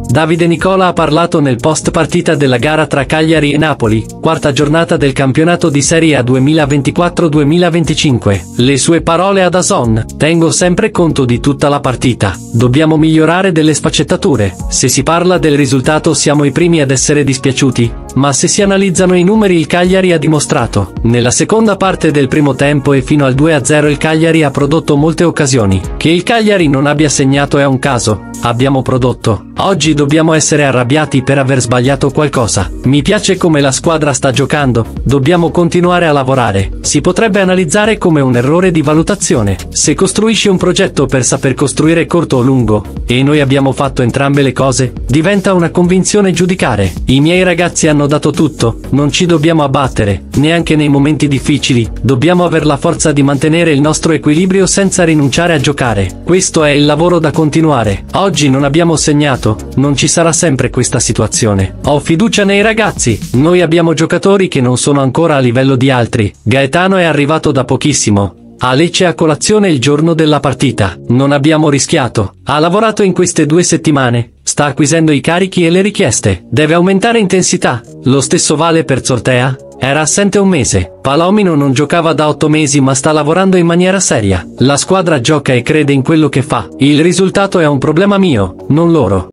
Davide Nicola ha parlato nel post partita della gara tra Cagliari e Napoli, quarta giornata del campionato di Serie A 2024-2025. Le sue parole a DAZN: tengo sempre conto di tutta la partita. Dobbiamo migliorare delle sfaccettature. Se si parla del risultato siamo i primi ad essere dispiaciuti, ma se si analizzano i numeri il Cagliari ha dimostrato. Nella seconda parte del primo tempo e fino al 2-0 il Cagliari ha prodotto molte occasioni. Che il Cagliari non abbia segnato è un caso. Abbiamo prodotto. Oggi dobbiamo essere arrabbiati per aver sbagliato qualcosa. Mi piace come la squadra sta giocando. Dobbiamo continuare a lavorare. Si potrebbe analizzare come un errore di valutazione. Se costruisci un progetto per saper costruire corto o lungo, e noi abbiamo fatto entrambe le cose, diventa una convinzione giudicare. I miei ragazzi hanno dato tutto, non ci dobbiamo abbattere, neanche nei momenti difficili. Dobbiamo aver la forza di mantenere il nostro equilibrio senza rinunciare a giocare. Questo è il lavoro da continuare. Oggi non abbiamo segnato. Non ci sarà sempre questa situazione. Ho fiducia nei ragazzi. Noi abbiamo giocatori che non sono ancora a livello di altri. Gaetano è arrivato da pochissimo. A Lecce a colazione il giorno della partita. Non abbiamo rischiato. Ha lavorato in queste 2 settimane. Sta acquisendo i carichi e le richieste. Deve aumentare intensità. Lo stesso vale per Zortea. Era assente un mese. Palomino non giocava da 8 mesi ma sta lavorando in maniera seria. La squadra gioca e crede in quello che fa. Il risultato è un problema mio, non loro.